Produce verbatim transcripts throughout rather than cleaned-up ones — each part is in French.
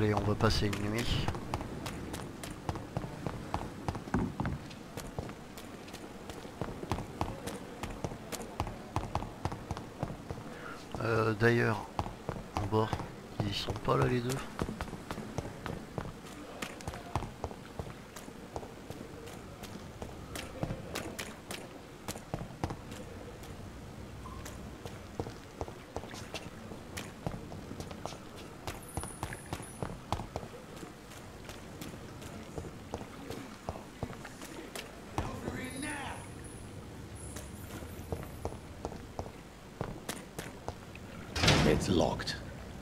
Allez, on va passer une nuit. Euh, D'ailleurs, en bord, ils sont pas là les deux. It's locked.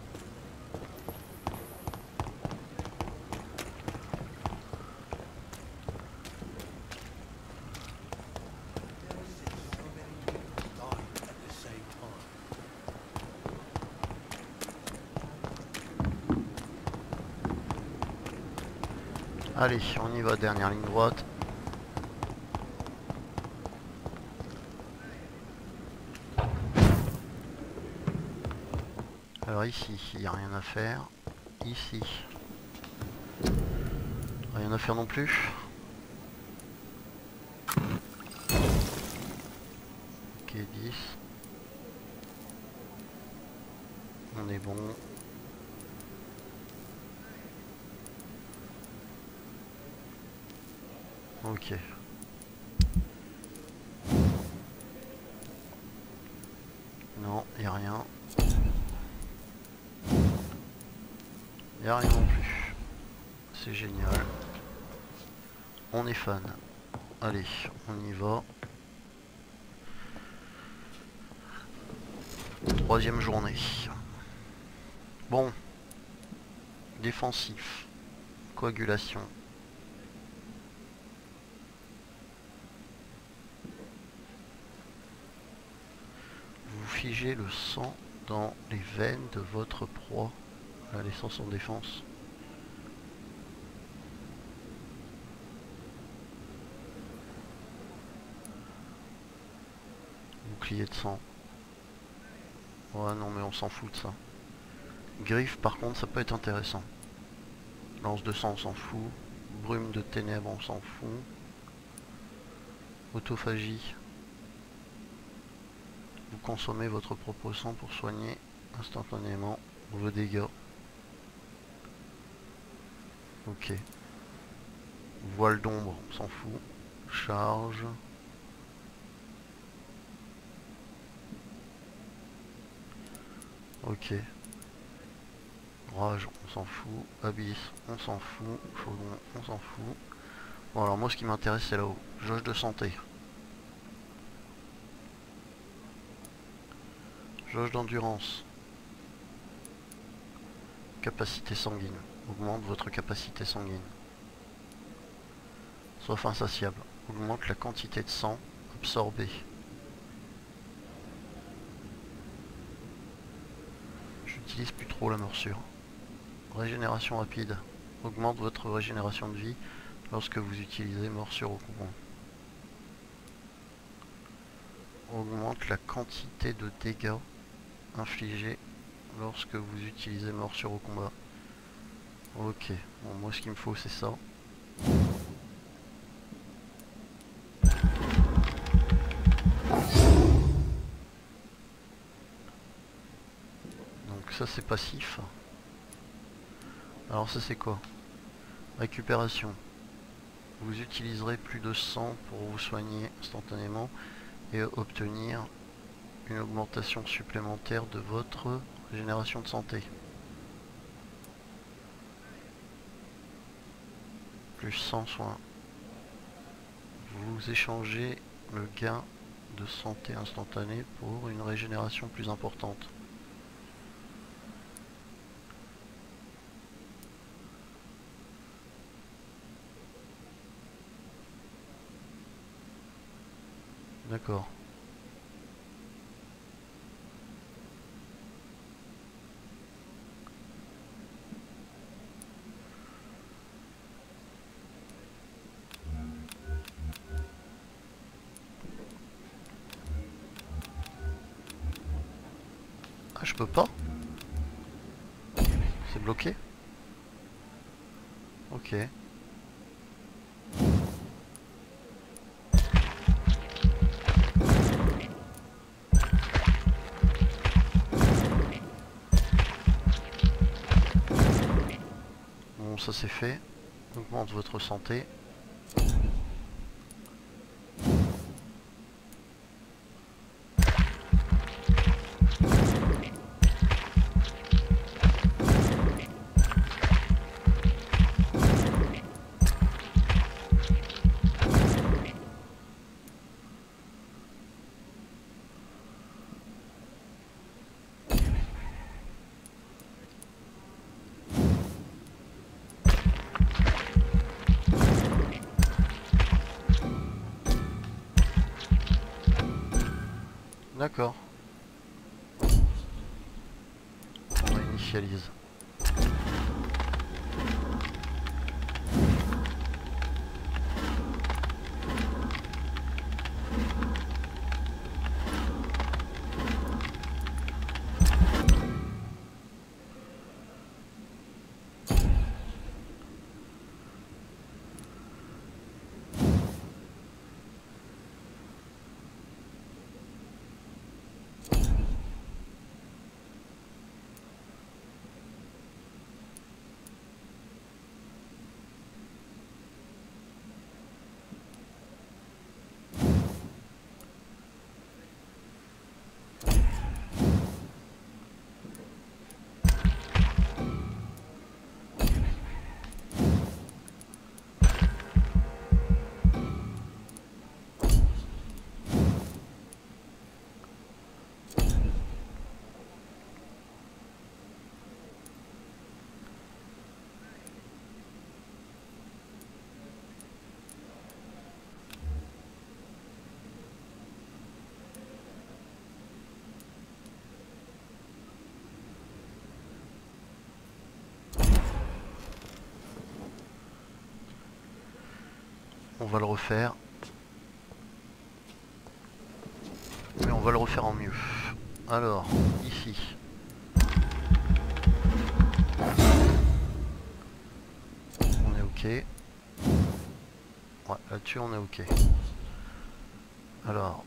Allez, on y va, dernière ligne droite. Alors ici, il n'y a rien à faire. Ici, rien à faire non plus. Ok, dix. On est bon. Ok. Non, il n'y a rien. Il n'y a rien non plus. C'est génial. On est fan. Allez, on y va. Troisième journée. Bon. Défensif. Coagulation. Vous figez le sang dans les veines de votre proie, la laissant sans défense. Bouclier de sang. Ouais non mais on s'en fout de ça. Griffe par contre ça peut être intéressant. Lance de sang on s'en fout. Brume de ténèbres on s'en fout. Autophagie. Vous consommez votre propre sang pour soigner instantanément vos dégâts. Ok. Voile d'ombre, on s'en fout. Charge. Ok. Rage, on s'en fout. Abysse, on s'en fout. Chaudron, on s'en fout. Bon alors moi ce qui m'intéresse c'est là-haut. Jauge de santé. Jauge d'endurance. Capacité sanguine. Augmente votre capacité sanguine. Soif insatiable. Augmente la quantité de sang absorbée. J'utilise plus trop la morsure. Régénération rapide. Augmente votre régénération de vie lorsque vous utilisez morsure au combat. Augmente la quantité de dégâts infligés lorsque vous utilisez morsure au combat. Ok, bon moi ce qu'il me faut c'est ça. Donc ça c'est passif. Alors ça c'est quoi? Récupération. Vous utiliserez plus de sang pour vous soigner instantanément et obtenir une augmentation supplémentaire de votre régénération de santé. Plus cent soins. Vous échangez le gain de santé instantané pour une régénération plus importante. D'accord. Ah, je peux pas? C'est bloqué? Ok. Bon, ça c'est fait. Augmente votre santé. D'accord. On initialise. On va le refaire. Mais on va le refaire en mieux. Alors, ici. On est ok. Ouais, là-dessus on est ok. Alors.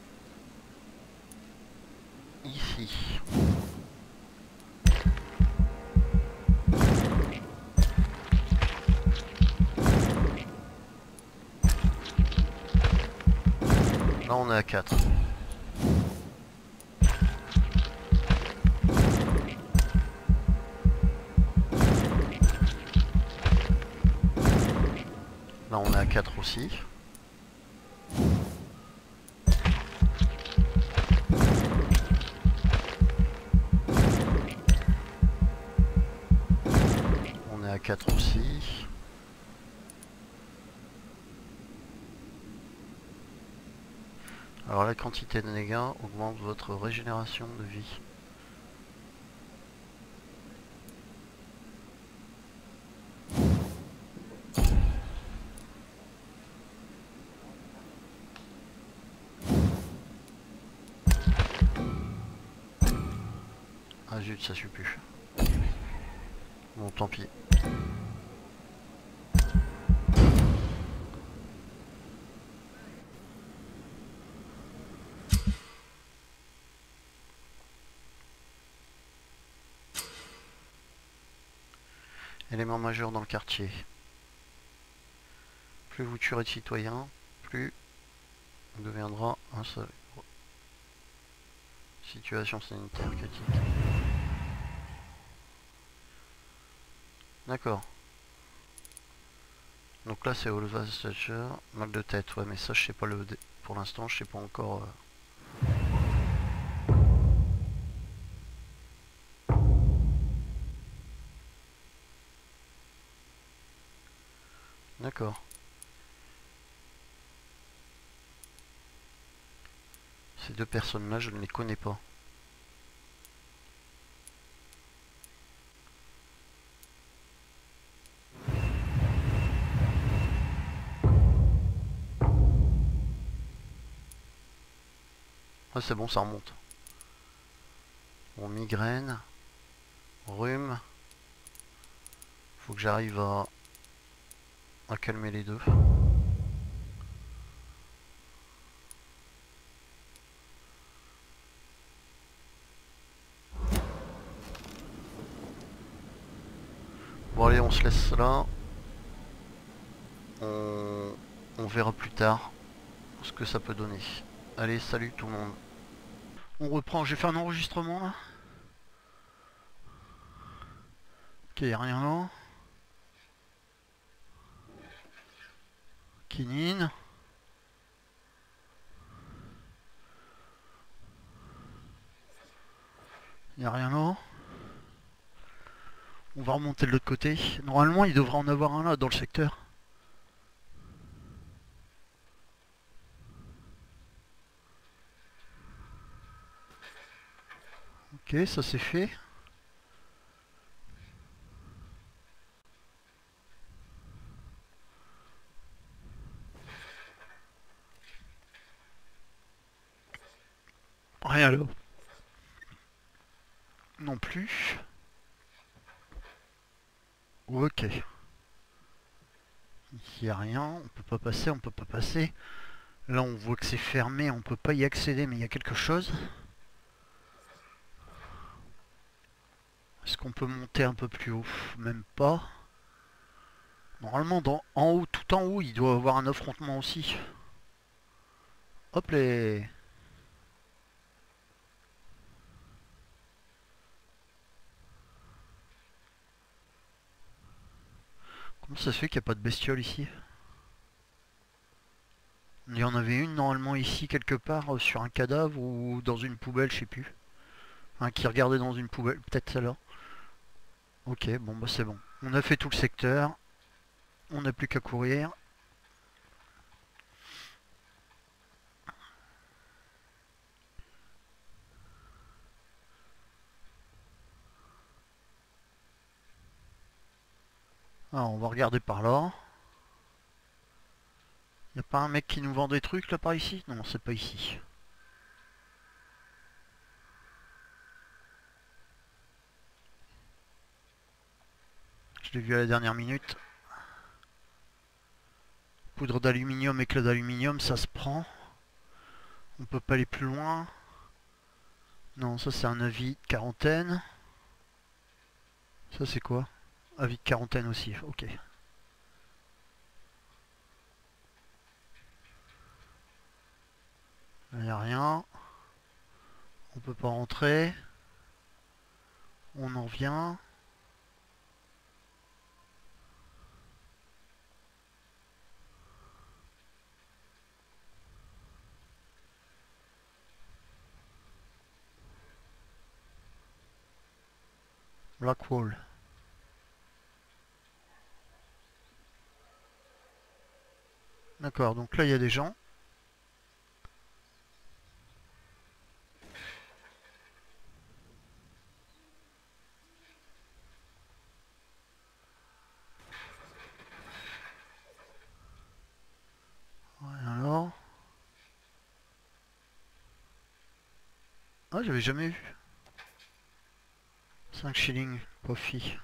Ici. Là on est à quatre. Là on est à quatre aussi. On est à quatre aussi. Alors la quantité de dégâts augmente votre régénération de vie. Ah zut, ça suit plus. Bon, tant pis. Élément majeur dans le quartier. Plus vous tuerez de citoyens, plus on deviendra un seul. Situation sanitaire critique. D'accord. Donc là c'est Olva Stature, mal de tête, ouais mais ça je sais pas le... Pour l'instant je sais pas encore... Euh... D'accord. Ces deux personnes-là, je ne les connais pas. Ah c'est bon, ça remonte. Bon, migraine, rhume. Faut que j'arrive à à calmer les deux. Bon allez, on se laisse là. On, on verra plus tard ce que ça peut donner. Allez, salut tout le monde. On reprend, j'ai fait un enregistrement là. Ok, y'a rien là. Kinin. Y'a rien là. On va remonter de l'autre côté. Normalement, il devrait en avoir un là dans le secteur. Ok, ça c'est fait. Rien là. Non plus. Ok. Il n'y a rien, on peut pas passer, on peut pas passer. Là on voit que c'est fermé, on peut pas y accéder, mais il y a quelque chose. Est-ce qu'on peut monter un peu plus haut? Même pas. Normalement dans, en haut, tout en haut, il doit y avoir un affrontement aussi. Hop les... Comment ça se fait qu'il n'y a pas de bestiole ici? Il y en avait une normalement ici quelque part, sur un cadavre ou dans une poubelle, je sais plus. Un qui regardait dans une poubelle, peut-être celle-là. Ok, bon bah c'est bon. On a fait tout le secteur. On n'a plus qu'à courir. Alors on va regarder par là. Y'a pas un mec qui nous vend des trucs là par ici? Non, c'est pas ici. Je l'ai vu à la dernière minute. Poudre d'aluminium, éclat d'aluminium, ça se prend. On peut pas aller plus loin. Non, ça c'est un avis de quarantaine. Ça c'est quoi? Avis de quarantaine aussi, ok. Il n'y a rien. On peut pas rentrer. On en vient. Blackwall. D'accord, donc là il y a des gens. Ouais, alors. Ah, j'avais jamais vu. cinq shillings, profit.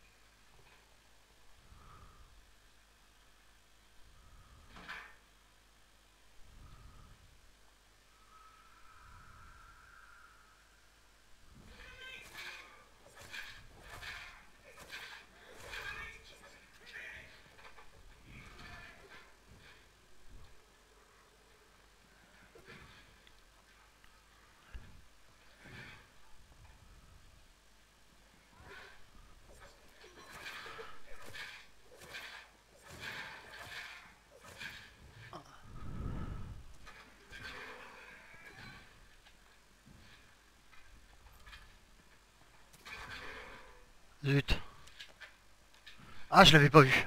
Zut. Ah, je l'avais pas vu.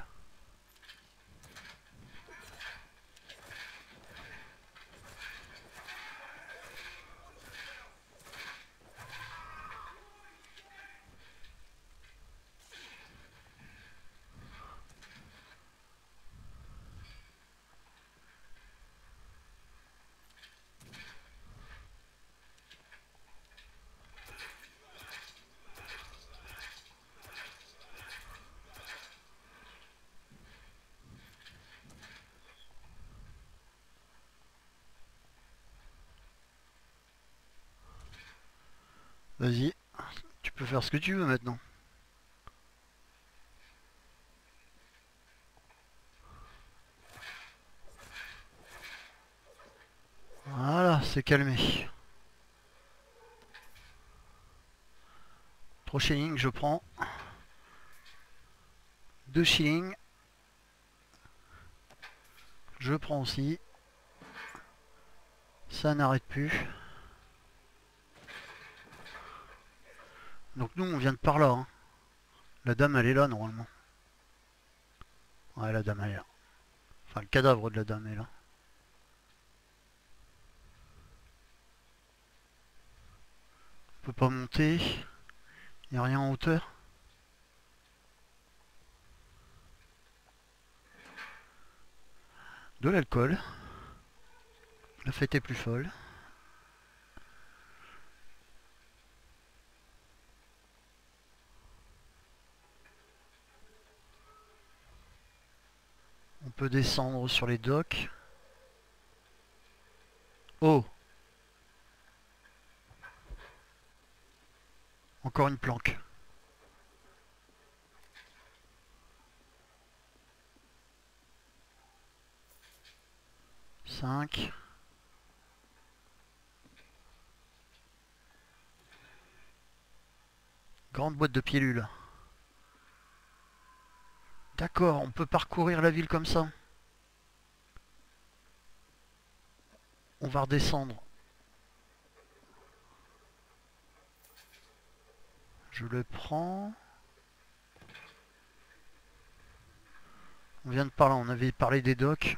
Vas-y, tu peux faire ce que tu veux maintenant. Voilà, c'est calmé. Trois shillings, je prends. Deux shillings. Je prends aussi. Ça n'arrête plus. Donc nous, on vient de par là. Hein. La dame, elle est là, normalement. Ouais, la dame, elle est là. Enfin, le cadavre de la dame est là. On peut pas monter. Il n'y a rien en hauteur. De l'alcool. La fête est plus folle. On peut descendre sur les docks. Oh! Encore une planque. cinq. Grande boîte de pilules. D'accord, on peut parcourir la ville comme ça. On va redescendre. Je le prends. On vient de par là, on avait parlé des docks.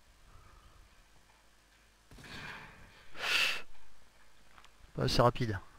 Pas assez rapide.